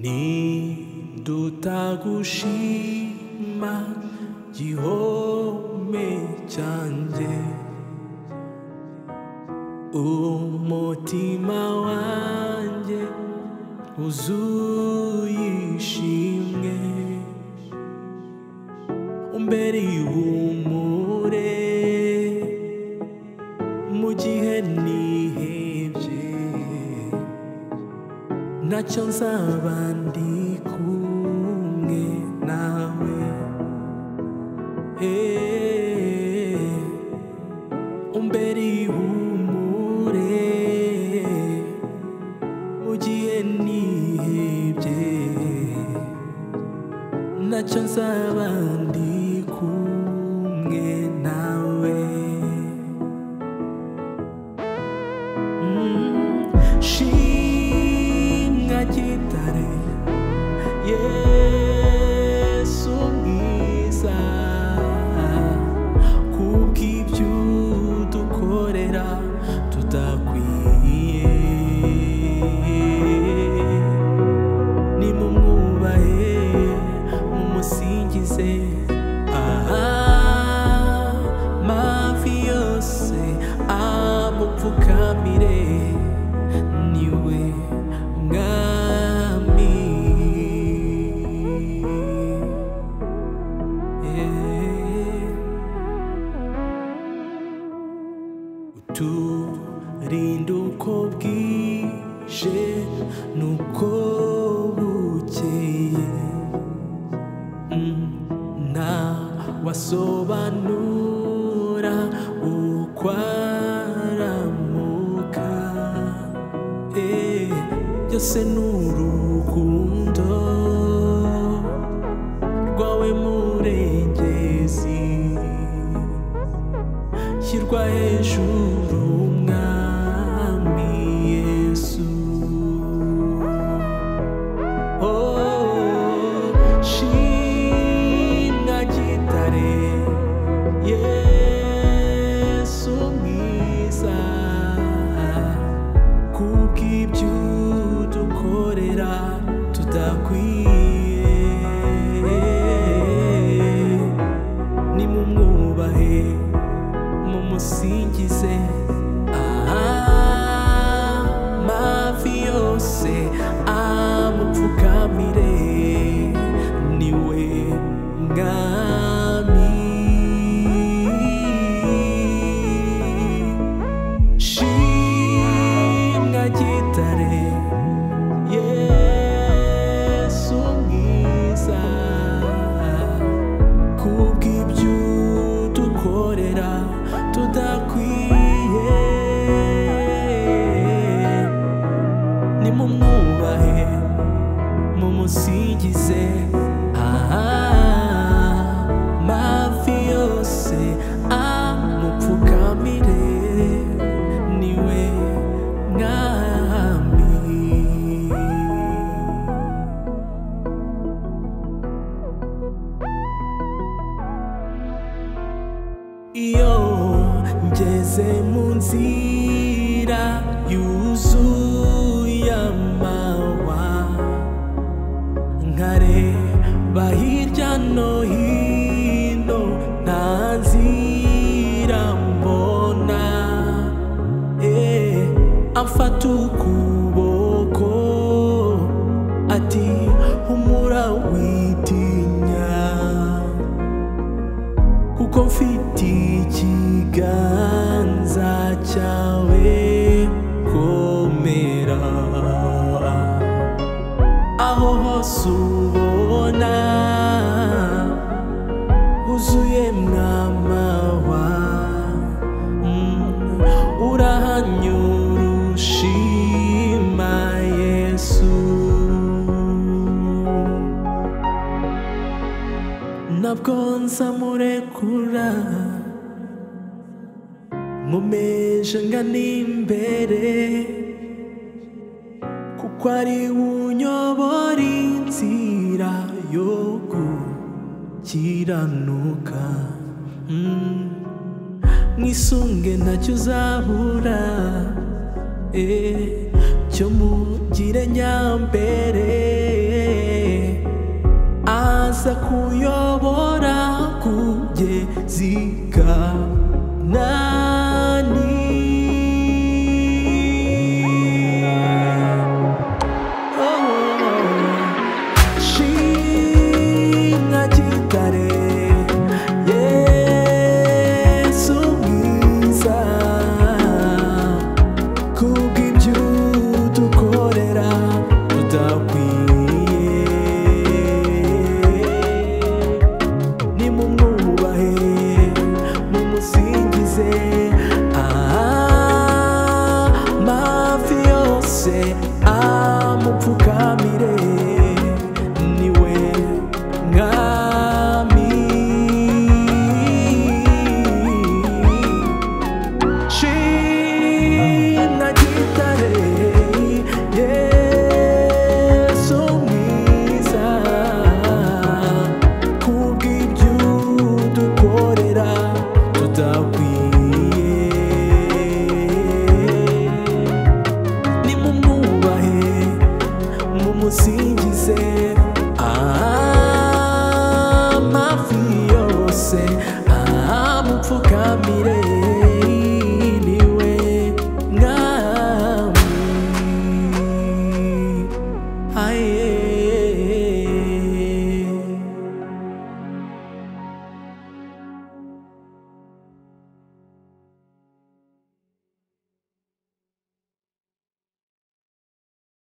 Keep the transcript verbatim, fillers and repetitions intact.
nidutagushima gihome cyanjye umutima wanjye uzuye ishimwe umbere ihumure mu gihe nihebye ntacyo nzaba ndi kumwe nawe umbere ihumure mu gihe nihebye ntacyo nzaba ndi kumwe nawe shimwa gitare Yesu mwiza kubw'ibyo dukorera tudakwiye nimumwubahe mumusingize amavi yose amupfukamire niwe mwami uturinde uko bwije nuko bukeye nta wasobanura uko aramuka byose ni urukundo rwawe murengezi shyirwa hejuru mwami Yesu shimwa gitare Yesu mwiza kubw'ibyo dukorera tudakwiye nimumwubahe mumusingize amavi yose amupfukamire niwe mwami shimwa gitare Yesu mwiza kubw'ibyo dukorera tudakwiye nimumwubahe mumusingize amavi yose amupfukamire niwe mwami iyo ngeze mu nzira yuzuye amahwa nkareba hirya no hino nta nzira mbona amfata ukuboko ati humura witinya kuko mfite ikiganza cyawe komera aho hose ubona huzuye mwamahwa urahanyura ushima Yesu ntabwo nzamurekura nkomeje ngana imbere kuko ari unyobora inzira yo gukiranuka mwisunge ntacyo uzabura cyo mugire nyambere aza kuyobora kugeza i Kanani. Shinga gitare Yesu mwiza, kubw'ibyo dukorera tudakwiye, nimumwubahe mumusingize, amavi yose amupfukamire, niwe mwami. Shimwa gitare Yesu mwiza, kubw'ibyo dukorera tudakwiye, nimumwubahe mumusingize, amavi yose amupfukamire, niwe mwami. Aye.